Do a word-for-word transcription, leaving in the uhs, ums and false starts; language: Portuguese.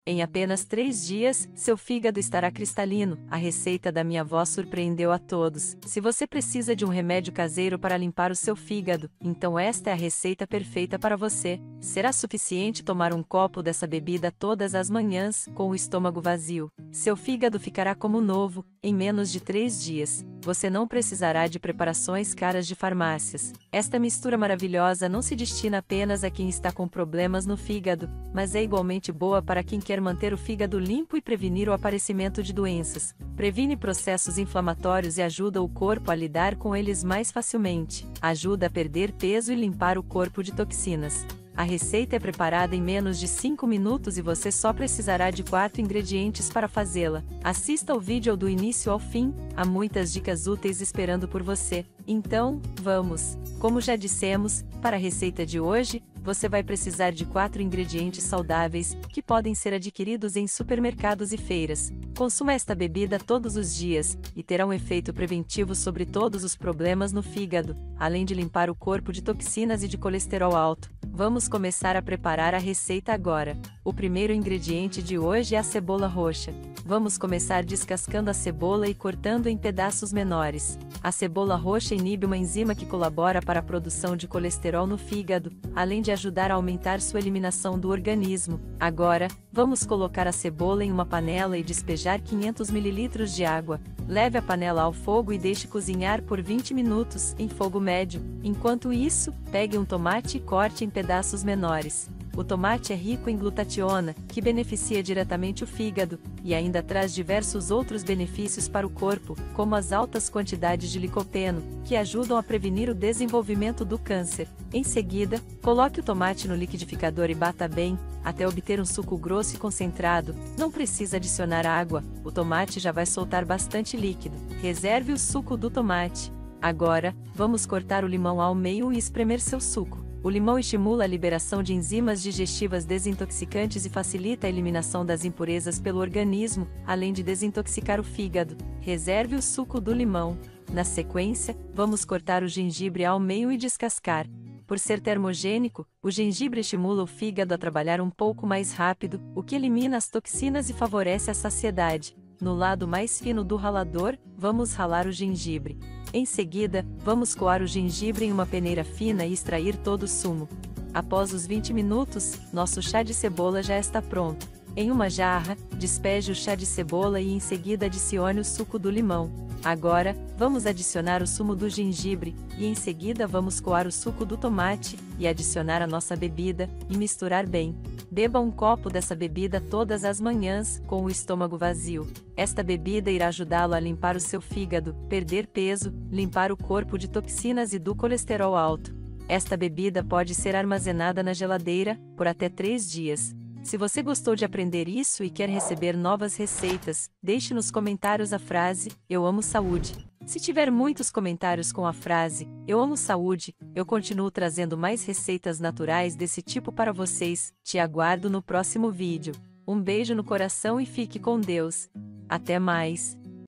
Em apenas três dias, seu fígado estará cristalino. A receita da minha avó surpreendeu a todos. Se você precisa de um remédio caseiro para limpar o seu fígado, então esta é a receita perfeita para você. Será suficiente tomar um copo dessa bebida todas as manhãs, com o estômago vazio. Seu fígado ficará como novo, em menos de três dias. Você não precisará de preparações caras de farmácias. Esta mistura maravilhosa não se destina apenas a quem está com problemas no fígado, mas é igualmente boa para quem quer manter o fígado limpo e prevenir o aparecimento de doenças. Previne processos inflamatórios e ajuda o corpo a lidar com eles mais facilmente. Ajuda a perder peso e limpar o corpo de toxinas. A receita é preparada em menos de cinco minutos e você só precisará de quatro ingredientes para fazê-la. Assista o vídeo do início ao fim, há muitas dicas úteis esperando por você. Então, vamos! Como já dissemos, para a receita de hoje, você vai precisar de quatro ingredientes saudáveis, que podem ser adquiridos em supermercados e feiras. Consuma esta bebida todos os dias, e terá um efeito preventivo sobre todos os problemas no fígado, além de limpar o corpo de toxinas e de colesterol alto. Vamos começar a preparar a receita agora. O primeiro ingrediente de hoje é a cebola roxa. Vamos começar descascando a cebola e cortando em pedaços menores. A cebola roxa inibe uma enzima que colabora para a produção de colesterol no fígado, além de ajudar a aumentar sua eliminação do organismo. Agora, vamos colocar a cebola em uma panela e despejar quinhentos mililitros de água. Leve a panela ao fogo e deixe cozinhar por vinte minutos, em fogo médio. Enquanto isso, pegue um tomate e corte em pedaços menores. O tomate é rico em glutationa, que beneficia diretamente o fígado, e ainda traz diversos outros benefícios para o corpo, como as altas quantidades de licopeno, que ajudam a prevenir o desenvolvimento do câncer. Em seguida, coloque o tomate no liquidificador e bata bem, até obter um suco grosso e concentrado. Não precisa adicionar água, o tomate já vai soltar bastante líquido. Reserve o suco do tomate. Agora, vamos cortar o limão ao meio e espremer seu suco. O limão estimula a liberação de enzimas digestivas desintoxicantes e facilita a eliminação das impurezas pelo organismo, além de desintoxicar o fígado. Reserve o suco do limão. Na sequência, vamos cortar o gengibre ao meio e descascar. Por ser termogênico, o gengibre estimula o fígado a trabalhar um pouco mais rápido, o que elimina as toxinas e favorece a saciedade. No lado mais fino do ralador, vamos ralar o gengibre. Em seguida, vamos coar o gengibre em uma peneira fina e extrair todo o sumo. Após os vinte minutos, nosso chá de cebola já está pronto. Em uma jarra, despeje o chá de cebola e em seguida adicione o suco do limão. Agora, vamos adicionar o sumo do gengibre, e em seguida vamos coar o suco do tomate, e adicionar a nossa bebida, e misturar bem. Beba um copo dessa bebida todas as manhãs, com o estômago vazio. Esta bebida irá ajudá-lo a limpar o seu fígado, perder peso, limpar o corpo de toxinas e do colesterol alto. Esta bebida pode ser armazenada na geladeira, por até três dias. Se você gostou de aprender isso e quer receber novas receitas, deixe nos comentários a frase, eu amo saúde. Se tiver muitos comentários com a frase, eu amo saúde, eu continuo trazendo mais receitas naturais desse tipo para vocês. Te aguardo no próximo vídeo. Um beijo no coração e fique com Deus. Até mais!